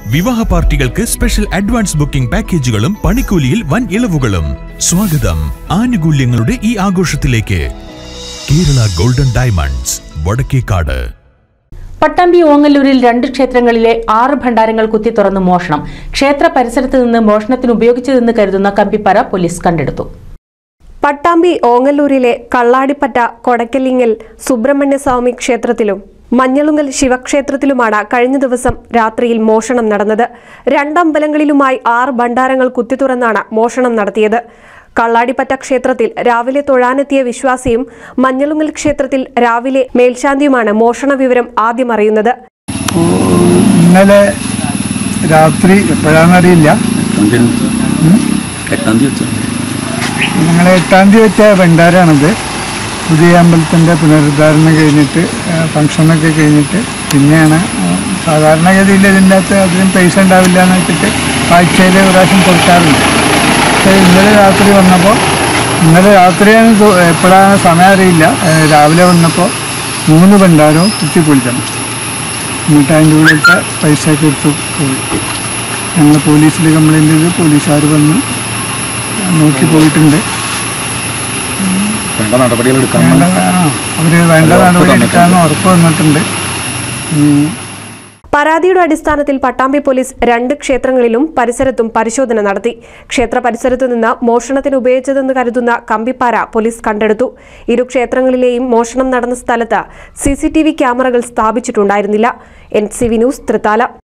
വിവാഹ പാർട്ടികൾക്ക് special advance booking പാക്കേജുകളും പണിക്കൂലിയിൽ വൻ ഇളവുകളും. സ്വാഗതം ആനുകൂല്യങ്ങളുടെ ഈ ആഘോഷത്തിലേക്ക്. Kerala golden diamonds, Vadakkekad. പട്ടാമ്പി ഓങ്ങല്ലൂരിൽ 2 ക്ഷേത്രങ്ങളിലെ 6 ഭണ്ഡാരങ്ങൾ കുത്തി തുറന്ന് മോഷണം. ക്ഷേത്ര പരിസരത്ത് നിന്ന് മോഷണത്തിന് ഉപയോഗിച്ചതെന്ന് കരുതുന്ന കമ്പിപ്പാര പോലീസ് കണ്ടെടുത്തു. പട്ടാമ്പി ഓങ്ങല്ലൂരിലെ കള്ളാടിപ്പറ്റ കൊടക്കലിങ്ങൽ സുബ്രഹ്മണ്യസ്വാമി ക്ഷേത്രത്തിലും മഞ്ഞളുങ്ങൽ ശിവക്ഷേത്രത്തിലുമാണ് കഴിഞ്ഞ ദിവസം രാത്രിയിൽ മോഷണം നടന്നത്. 2 അമ്പലങ്ങളിലുമായി 6 ഭണ്ഡാരങ്ങൾ കുത്തിത്തുറന്നാണ് മോഷണം നടത്തിയത്. കള്ളാടിപ്പറ്റ ക്ഷേത്രത്തിൽ രാവിലെ തൊഴാനെത്തിയ വിശ്വാസിയും മഞ്ഞളുങ്ങൽ ക്ഷേത്രത്തിൽ രാവിലെ മേൽശാന്തിയുമാണ് മോഷണ വിവരം ആദ്യം അറിയുന്നത്. ഇന്നലെ രാത്രി എപ്പോഴാണെന്നറിയില്ല, ഞങ്ങൾ 8-ാം തീയതി വെച്ച ഭണ്ഡാരാണത്. പുതിയ അമ്പലത്തിൻ്റെ പുനരുദ്ധാരണം കഴിഞ്ഞിട്ട് ഫംഗ്ഷനൊക്കെ കഴിഞ്ഞിട്ട് പിന്നെയാണ്. സാധാരണഗതിയിൽ ഇതിൻ്റെ അകത്ത് അതിനും പൈസ ഉണ്ടാവില്ല എന്ന് വെച്ചിട്ട് ആഴ്ചയിൽ ഒരു പ്രാവശ്യം കൊടുക്കാറുണ്ട്. പക്ഷേ ഇന്നലെ രാത്രി വന്നപ്പോൾ, ഇന്നലെ രാത്രിയാണ്, എപ്പോഴാണ് സമയം അറിയില്ല, രാവിലെ വന്നപ്പോൾ 3 ഭണ്ഡാരവും കുത്തിപ്പൊളിക്കണം. എന്നിട്ട് അതിൻ്റെ ഉള്ളിലത്തെ പൈസ ഒക്കെ എടുത്ത് പോയി. ഞങ്ങൾ പോലീസിൽ കംപ്ലയിൻ്റ് ചെയ്ത് പോലീസുകാർ വന്ന് നോക്കി പോയിട്ടുണ്ട്. അവർ വേണ്ട നടപടി എടുക്കാമെന്ന് ഉറപ്പ് വന്നിട്ടുണ്ട്. പരാതിയുടെ അടിസ്ഥാനത്തിൽ പട്ടാമ്പി പോലീസ് 2 ക്ഷേത്രങ്ങളിലും പരിസരത്തും പരിശോധന നടത്തി. ക്ഷേത്ര പരിസരത്തു നിന്ന് മോഷണത്തിന് ഉപയോഗിച്ചതെന്ന് കരുതുന്ന കമ്പിപ്പാര പോലീസ് കണ്ടെടുത്തു. 2 ക്ഷേത്രങ്ങളിലെയും മോഷണം നടന്ന സ്ഥലത്ത് CCTV ക്യാമറകൾ സ്ഥാപിച്ചിട്ടുണ്ടായിരുന്നില്ല. NCV news, Thrithala.